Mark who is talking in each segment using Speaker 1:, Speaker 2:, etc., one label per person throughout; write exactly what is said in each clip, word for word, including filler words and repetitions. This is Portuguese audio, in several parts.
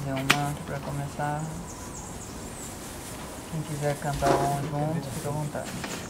Speaker 1: dizer um mantra para começar. Quem quiser cantar um junto, fica à vontade.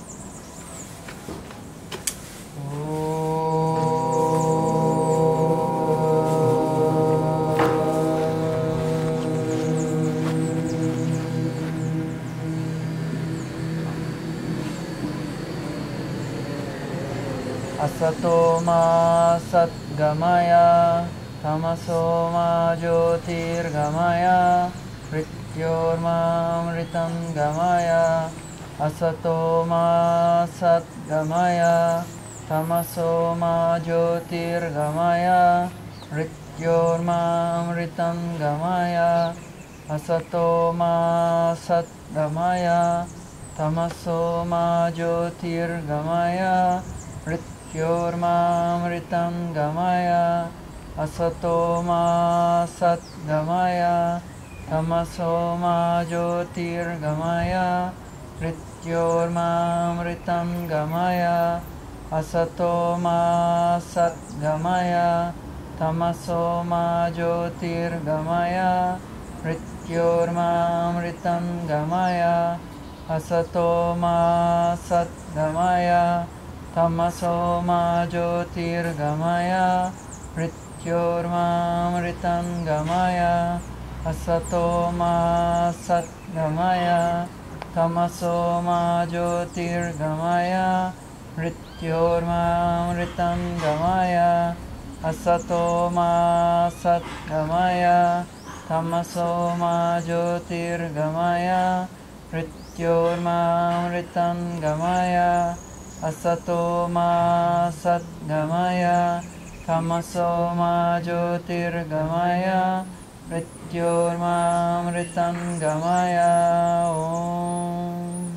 Speaker 1: Asato ma satgamaya, tamaso ma jyotirgamaya, mrityorma amritam gamaya. Asato ma satgamaya, tamaso ma jyotirgamaya, mrityorma amritam gamaya. Asato ma satgamaya, tamaso ma jyotirgamaya, mrityorma amritam gamaya. Asato ma satgamaya, tamaso ma jyotirgamaya, mrityorma amritam gamaya. Asato ma satgamaya, tamaso ma jyotirgamaya, mrityorma amritam gamaya. Asato ma satgamaya, tamaso ma jyotirgamaya, mrityorma amritam gamaya. Asato ma satgamaya, tamaso ma jyotirgamaya, mrityorma amritam gamaya. Asato ma satgamaya, tamaso ma jyotirgamaya, mrityorma amritam gamaya. Asato ma satgamaya, tamaso ma jyotirgamaya, mrityorma amritam gamaya. Om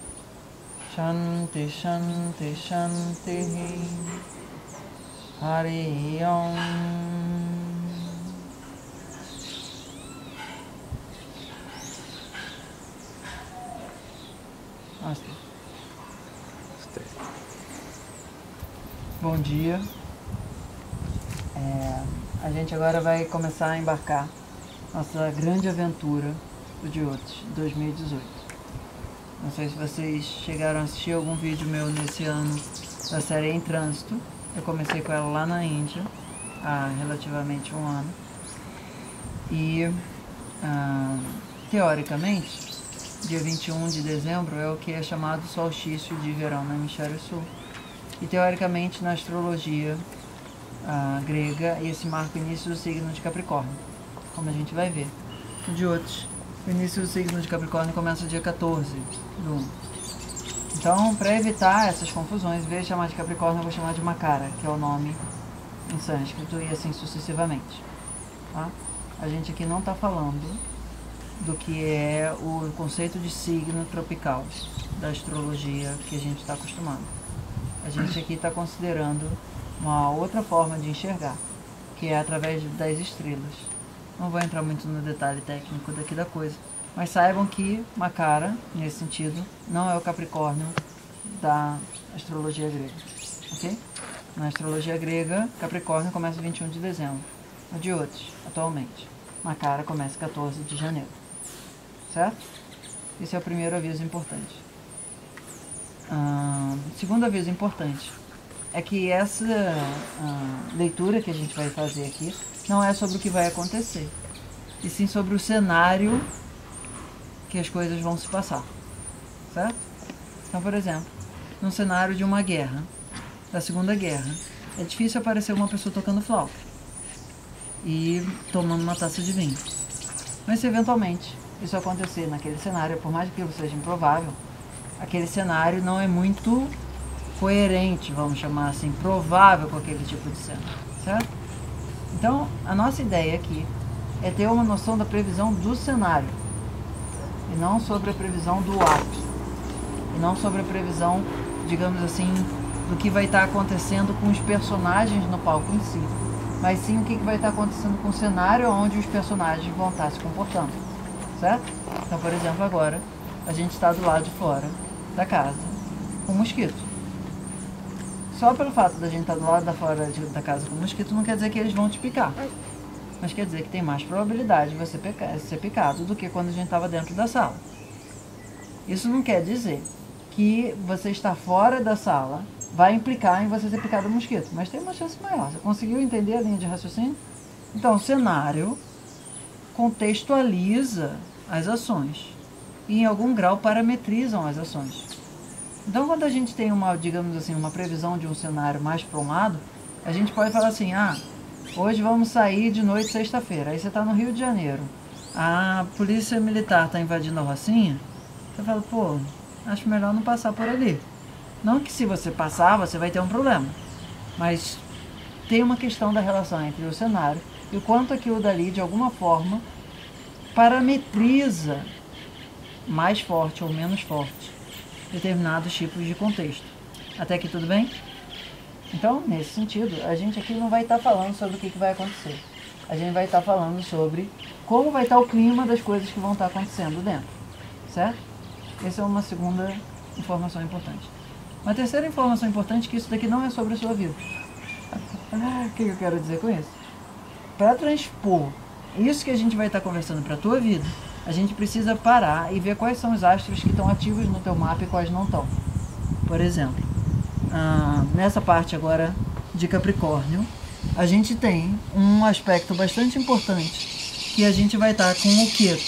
Speaker 1: Shanti Shanti Shanti Hari Om. Bom dia. É, a gente agora vai começar a embarcar nossa grande aventura do Jyotish dois mil e dezoito. Não sei se vocês chegaram a assistir algum vídeo meu nesse ano da série Em Trânsito. Eu comecei com ela lá na Índia há relativamente um ano. E, ah, teoricamente, dia vinte e um de dezembro é o que é chamado solstício de verão no hemisfério sul. E teoricamente, na astrologia ah, grega, esse marca o início do signo de Capricórnio, como a gente vai ver. No Jyotish, o início do signo de Capricórnio começa dia quatorze do um. Então, para evitar essas confusões, em vez de chamar de Capricórnio, eu vou chamar de Makara, que é o nome em sânscrito, e assim sucessivamente. Tá? A gente aqui não está falando do que é o conceito de signo tropical da astrologia que a gente está acostumado. A gente aqui está considerando uma outra forma de enxergar, que é através das estrelas. Não vou entrar muito no detalhe técnico daqui da coisa, mas saibam que Makara, nesse sentido, não é o Capricórnio da astrologia grega, ok? Na astrologia grega, Capricórnio começa vinte e um de dezembro. No Jyotish, atualmente, Makara começa quatorze de janeiro, certo? Esse é o primeiro aviso importante. Uh, segundo aviso importante é que essa uh, leitura que a gente vai fazer aqui não é sobre o que vai acontecer, e sim sobre o cenário que as coisas vão se passar, certo? Então, por exemplo, num cenário de uma guerra, da Segunda Guerra, é difícil aparecer uma pessoa tocando flauta e tomando uma taça de vinho. Mas se eventualmente isso acontecer naquele cenário, por mais que aquilo seja improvável, aquele cenário não é muito coerente, vamos chamar assim, provável com aquele tipo de cena, certo? Então, a nossa ideia aqui é ter uma noção da previsão do cenário, e não sobre a previsão do ato, e não sobre a previsão, digamos assim, do que vai estar acontecendo com os personagens no palco em si, mas sim o que vai estar acontecendo com o cenário onde os personagens vão estar se comportando, certo? Então, por exemplo, agora a gente está do lado de fora da casa com um mosquito. Só pelo fato da gente estar do lado da fora de, da casa com um mosquito não quer dizer que eles vão te picar, mas quer dizer que tem mais probabilidade de você ser picado do que quando a gente estava dentro da sala. Isso não quer dizer que você estar fora da sala vai implicar em você ser picado por mosquito, mas tem uma chance maior. Você conseguiu entender a linha de raciocínio? Então, o cenário contextualiza as ações e, em algum grau, parametrizam as ações. Então, quando a gente tem uma, digamos assim, uma previsão de um cenário mais para um lado, a gente pode falar assim, ah, hoje vamos sair de noite sexta-feira. Aí você está no Rio de Janeiro, a polícia militar está invadindo a Rocinha, você fala, pô, acho melhor não passar por ali. Não que se você passar, você vai ter um problema, mas tem uma questão da relação entre o cenário e o quanto aquilo dali, de alguma forma, parametriza mais forte ou menos forte determinados tipos de contexto. Até aqui tudo bem? Então, nesse sentido, a gente aqui não vai estar falando sobre o que, que vai acontecer. A gente vai estar falando sobre como vai estar o clima das coisas que vão estar acontecendo dentro. Certo? Essa é uma segunda informação importante. Uma terceira informação importante é que isso daqui não é sobre a sua vida. O que eu quero dizer com isso? Para transpor isso que a gente vai estar conversando para a tua vida, a gente precisa parar e ver quais são os astros que estão ativos no teu mapa e quais não estão. Por exemplo, ah, nessa parte agora de Capricórnio, a gente tem um aspecto bastante importante, que a gente vai estar com o Queto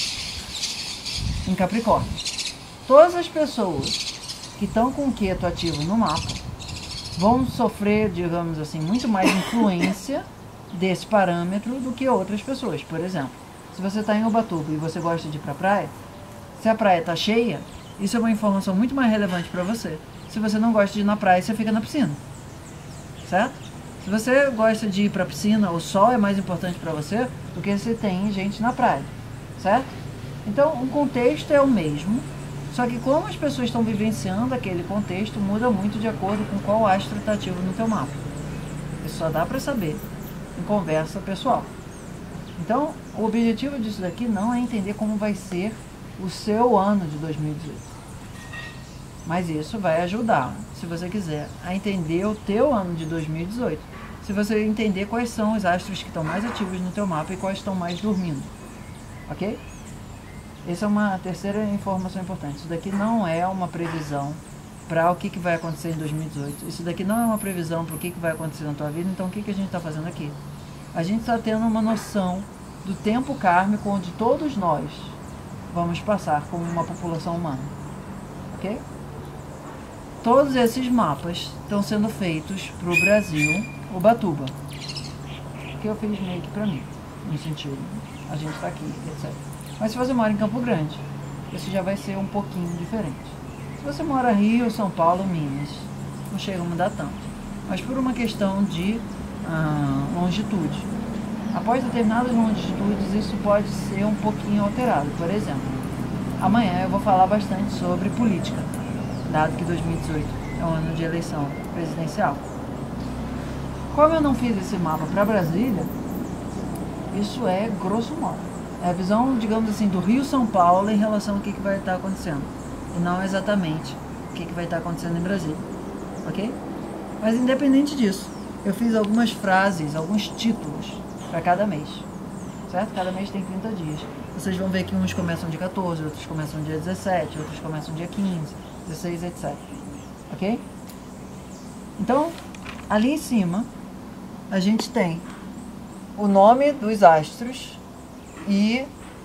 Speaker 1: em Capricórnio. Todas as pessoas que estão com o Queto ativo no mapa vão sofrer, digamos assim, muito mais influência desse parâmetro do que outras pessoas. Por exemplo, se você está em Ubatuba e você gosta de ir para a praia, se a praia está cheia, isso é uma informação muito mais relevante para você. Se você não gosta de ir na praia, você fica na piscina. Certo? Se você gosta de ir para a piscina, o sol é mais importante para você do que se tem gente na praia. Certo? Então, o contexto é o mesmo, só que como as pessoas estão vivenciando aquele contexto, muda muito de acordo com qual astro está ativo no teu mapa. Isso só dá para saber em conversa pessoal. Então, o objetivo disso daqui não é entender como vai ser o seu ano de dois mil e dezoito. Mas isso vai ajudar, se você quiser, a entender o teu ano de dois mil e dezoito. Se você entender quais são os astros que estão mais ativos no teu mapa e quais estão mais dormindo. Ok? Essa é uma terceira informação importante. Isso daqui não é uma previsão para o que, que vai acontecer em dois mil e dezoito. Isso daqui não é uma previsão para o que, que vai acontecer na tua vida. Então, o que, que a gente está fazendo aqui? A gente está tendo uma noção do tempo kármico onde todos nós vamos passar como uma população humana. Ok? Todos esses mapas estão sendo feitos para o Brasil, Ubatuba. Que eu fiz meio que para mim, no sentido, a gente está aqui, etcétera. Mas se você mora em Campo Grande, isso já vai ser um pouquinho diferente. Se você mora em Rio, São Paulo, Minas, não chega a mudar tanto. Mas por uma questão de ah, longitude. Após determinadas longitudes, isso pode ser um pouquinho alterado. Por exemplo, amanhã eu vou falar bastante sobre política, dado que dois mil e dezoito é um ano de eleição presidencial. Como eu não fiz esse mapa para Brasília, isso é grosso modo. É a visão, digamos assim, do Rio-São Paulo em relação ao que, que vai estar acontecendo. E não exatamente o que, que vai estar acontecendo em Brasília. Ok? Mas independente disso, eu fiz algumas frases, alguns títulos para cada mês. Certo? Cada mês tem trinta dias. Vocês vão ver que uns começam dia quatorze, outros começam dia dezessete, outros começam dia quinze, dezesseis, etcétera. Ok? Então, ali em cima, a gente tem o nome dos astros e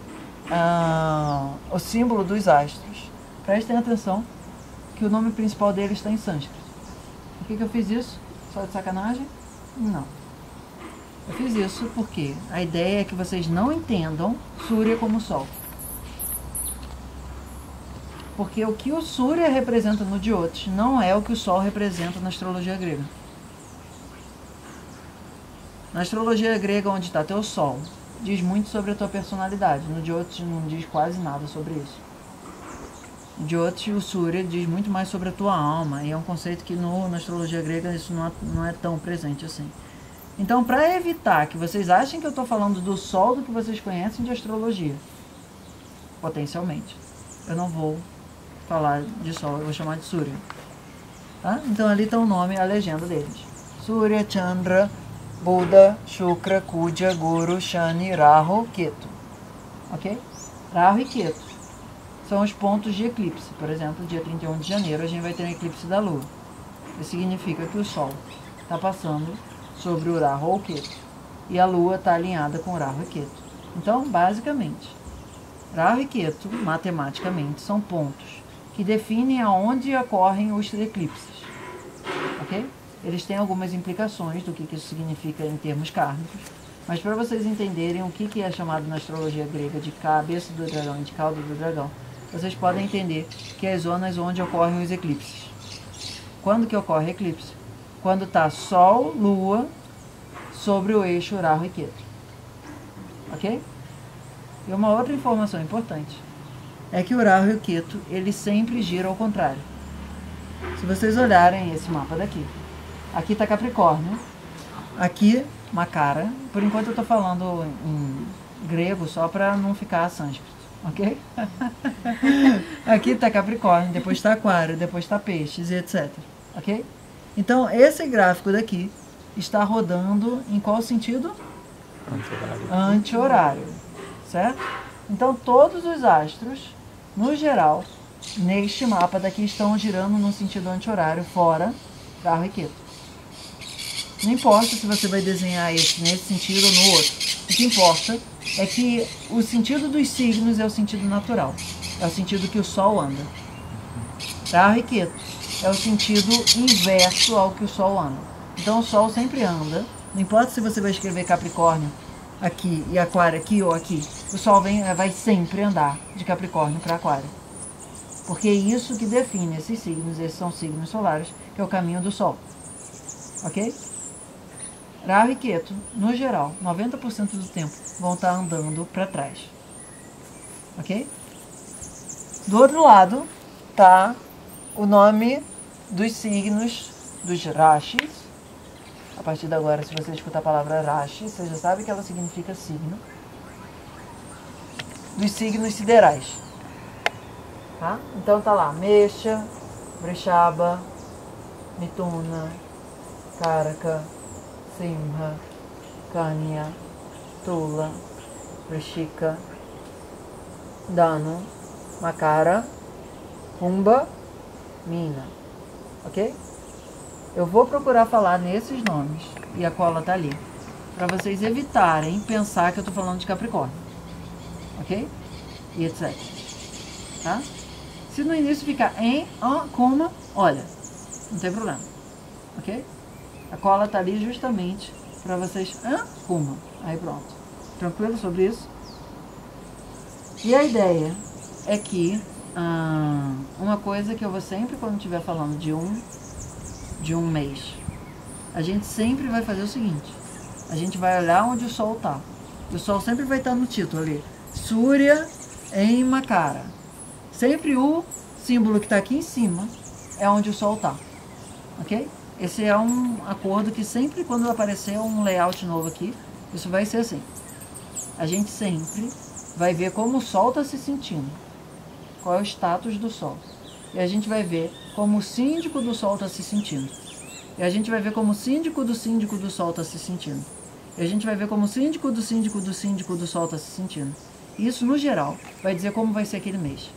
Speaker 1: ah, o símbolo dos astros. Prestem atenção que o nome principal dele está em sânscrito. Por que, que eu fiz isso? Só de sacanagem? Não. Eu fiz isso porque a ideia é que vocês não entendam Surya como Sol. Porque o que o Surya representa no Jyotish não é o que o Sol representa na astrologia grega. Na astrologia grega, onde está teu Sol, diz muito sobre a tua personalidade. No Jyotish não diz quase nada sobre isso. No Jyotish, o Surya diz muito mais sobre a tua alma. E é um conceito que no, na astrologia grega isso não é, não é tão presente assim. Então, para evitar que vocês achem que eu estou falando do Sol do que vocês conhecem de astrologia, potencialmente, eu não vou falar de Sol, eu vou chamar de Surya. Tá? Então, ali está o nome, a legenda deles. Surya, Chandra, Buda, Shukra, Kudya, Guru, Shani, Rahu, Ketu. Ok? Rahu e Ketu são os pontos de eclipse. Por exemplo, dia trinta e um de janeiro a gente vai ter um eclipse da Lua. Isso significa que o Sol está passando sobre o Rahu ou Ketu e a Lua está alinhada com o Rahu e Ketu. Então, basicamente, Rahu e Ketu, matematicamente, são pontos que definem aonde ocorrem os eclipses. Ok? Eles têm algumas implicações do que isso significa em termos kármicos, mas para vocês entenderem o que é chamado na astrologia grega de cabeça do dragão e de cauda do dragão, vocês podem entender que as zonas onde ocorrem os eclipses. Quando que ocorre eclipse? Quando está Sol, Lua sobre o eixo Rahu e Ketu. Ok? E uma outra informação importante é que o Rahu e o Ketu, eles sempre giram ao contrário. Se vocês olharem esse mapa daqui, aqui está Capricórnio, aqui Makara. Por enquanto eu estou falando em grego só para não ficar sânscrito, ok? Aqui está Capricórnio, depois está Aquário, depois está Peixes e etcétera. Ok? Então esse gráfico daqui está rodando em qual sentido? Anti-horário. Anti-horário, certo? Então todos os astros, no geral, neste mapa daqui estão girando no sentido anti-horário, fora Rahu e Ketu. Não importa se você vai desenhar esse nesse sentido ou no outro. O que importa é que o sentido dos signos é o sentido natural. É o sentido que o Sol anda. Rahu e Ketu é o sentido inverso ao que o Sol anda. Então o Sol sempre anda. Não importa se você vai escrever Capricórnio aqui e Aquário aqui ou aqui. O Sol vem, vai sempre andar de Capricórnio para Aquário. Porque é isso que define esses signos. Esses são signos solares, que é o caminho do Sol. Ok? Rahu e Ketu, no geral, noventa por cento do tempo vão estar andando para trás. Ok? Do outro lado está o nome dos signos dos Rashis. A partir de agora, se você escutar a palavra Rashi, você já sabe que ela significa signo. Dos signos siderais. Tá? Então tá lá, Mesha, Vrishaba, Mituna, Karaka, Simha, Kanya, Tula, Vrishika, Danu, Makara, Kumbha, Mina. Ok? Eu vou procurar falar nesses nomes, e a cola tá ali, para vocês evitarem pensar que eu tô falando de Capricórnio. Ok? E etcétera. Tá? Se no início ficar em, ah, coma, olha, não tem problema. Ok? A cola tá ali justamente para vocês, ah, coma. Aí pronto. Tranquilo sobre isso? E a ideia é que ah, uma coisa que eu vou sempre, quando estiver falando de um, de um mês, a gente sempre vai fazer o seguinte: a gente vai olhar onde o Sol tá. E o Sol sempre vai estar no título ali, Surya em Makara. Sempre o símbolo que está aqui em cima é onde o Sol está. Ok? Esse é um acordo que sempre, quando aparecer um layout novo aqui, isso vai ser assim. A gente sempre vai ver como o Sol está se sentindo. Qual é o status do Sol. E a gente vai ver como o síndico do Sol está se sentindo. E a gente vai ver como o síndico do síndico do Sol está se sentindo. E a gente vai ver como o síndico do síndico do síndico do Sol está se sentindo. Isso, no geral, vai dizer como vai ser aquele mês.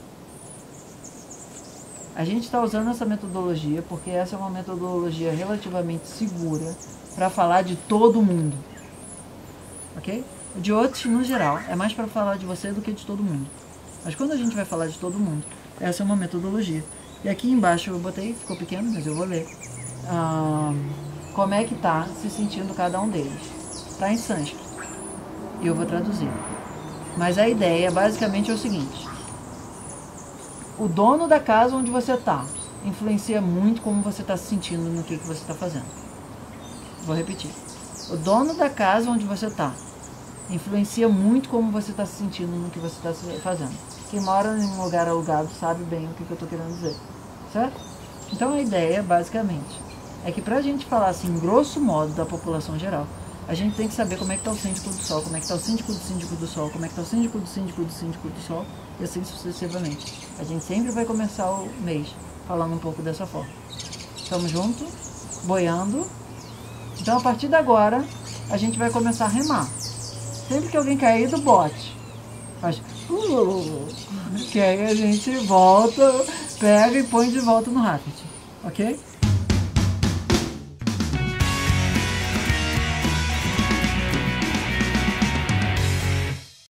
Speaker 1: A gente está usando essa metodologia porque essa é uma metodologia relativamente segura para falar de todo mundo. Ok? O de outros, no geral, é mais para falar de você do que de todo mundo. Mas quando a gente vai falar de todo mundo, essa é uma metodologia. E aqui embaixo eu botei, ficou pequeno, mas eu vou ler. Ah, como é que está se sentindo cada um deles. Está em sânscrito. E eu vou traduzir. Mas a ideia basicamente é o seguinte: o dono da casa onde você está influencia muito como você está se sentindo no que, que você está fazendo. Vou repetir. O dono da casa onde você está influencia muito como você está se sentindo no que você está fazendo. Quem mora em um lugar alugado sabe bem o que, que eu estou querendo dizer. Certo? Então a ideia, basicamente, é que para a gente falar assim, grosso modo, da população geral, a gente tem que saber como é que está o síndico do Sol, como é que está o síndico do síndico do Sol, como é que está o síndico do síndico do síndico do Sol, e assim sucessivamente. A gente sempre vai começar o mês falando um pouco dessa forma. Estamos juntos, boiando. Então, a partir de agora, a gente vai começar a remar. Sempre que alguém cair do bote, faz... Uh, que aí a gente volta, pega e põe de volta no raft, ok?